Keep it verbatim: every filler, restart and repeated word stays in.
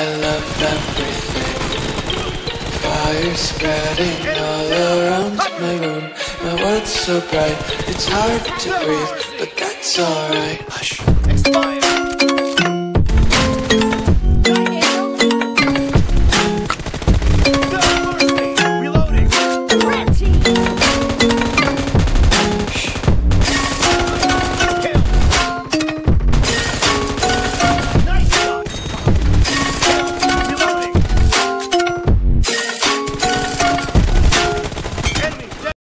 I love everything. Fire spreading all around my room. My world's so bright, it's hard to breathe, but that's alright. Hush.